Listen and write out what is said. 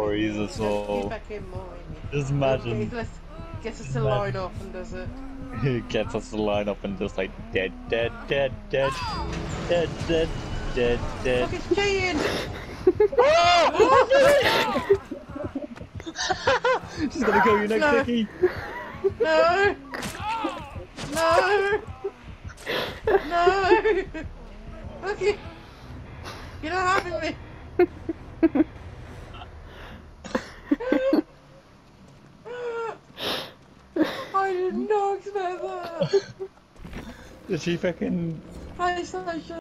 stories as Keep well. back in more. Just Okay, imagine. let's get us to line up and does it. He gets us to line up and just like dead, dead, dead, dead, dead, dead, dead, dead. Look, it's cheating! She's gonna kill you next, No. Vicky. No! No! No! Look, you're not having me! I did not expect that! Did she fucking... PlayStation!